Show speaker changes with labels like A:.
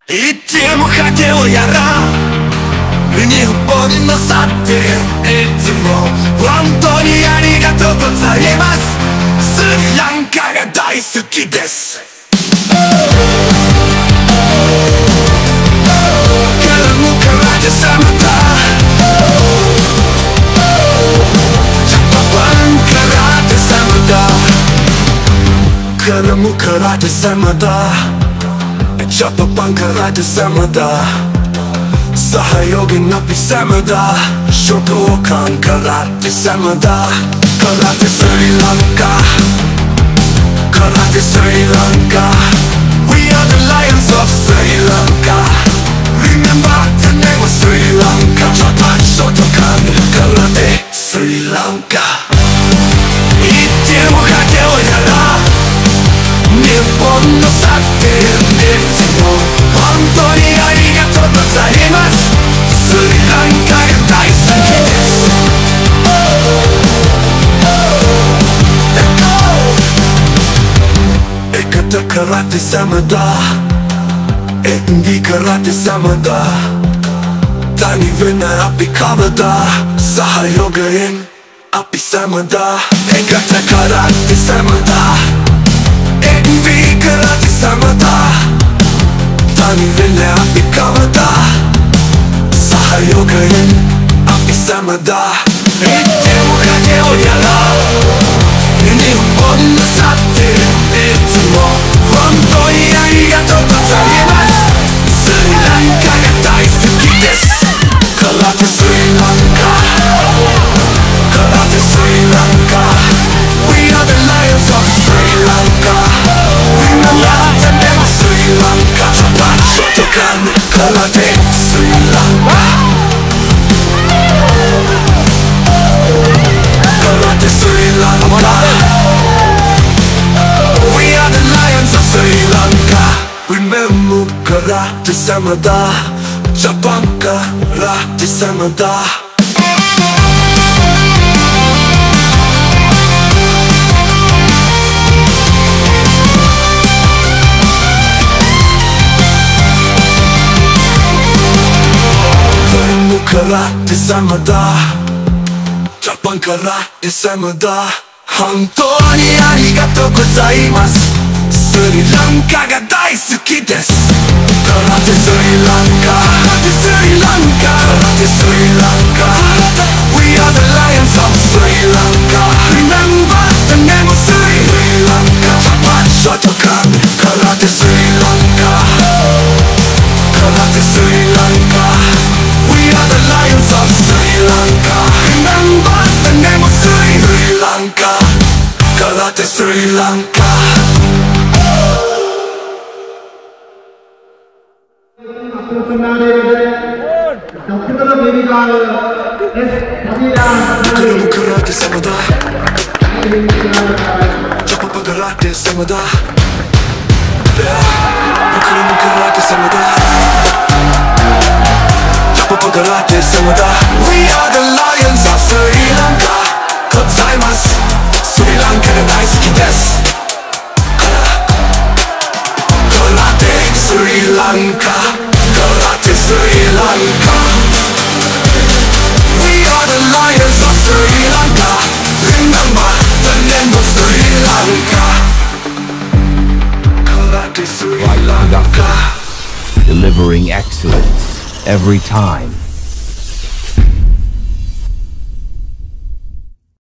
A: Идти ему хотел я и не упомню назад этому Антони аригато гозаимасу Sri Lankaが大好きですからむからでさまだジャパンからでさまだからむからでさまだShotokan karate samada Sahayogi napi samada Shotokan karate samada Karate Sri Lanka Karate Sri Lanka We are the lions of Sri Lanka Remember the name of Sri Lanka Japan Shotokan karate Sri Lanka 言っても賭けをやら日本の去っていつも本当にありがとうございますスリランカが大好きですエカタからて様だエンディからて様だタニベナアピカバだサハヨガエンアピ様だエカタからて様だEnvy karate samada Tani vele api kawada Sahayoga en api samada Itte mo kage o yara Nihon no satte itsumo Hontou ni arigatou gozaimasu Sri Lanka ga daisuki desu Karate Sri Lanka Karate Sri Lanka We are the lions of Sri Lanka Remember the name of Sri Lanka Japan Shotokan Karate Sri Lanka Karate Sri Lanka We are the lions of Sri Lanka Remember Karate Samada Japan Karate Samada Karate samada Japan karate samada 本当にありがとうございますスリランカが大好きですKarate Sri Lanka Karate Sri Lanka Karate Sri Lanka We are the lions of Sri Lanka Remember the name of Sri Lanka Japan Shotokan Karate Sri Lanka Karate Sri Lanka We are the lions of Sri Lanka Remember the name of Sri Lanka Karate Sri Lanka Kırım karate samada Japapa karate samada Kırım karate samada Japapa karate samada We are the lions of Sri Lanka Gozaimasu Sri Lankaが大好きですKarate Sri Lanka Karate Sri Lanka We are the lions of Sri Lanka Remember the name of Sri Lanka Karate Sri Lanka
B: Delivering excellence every time.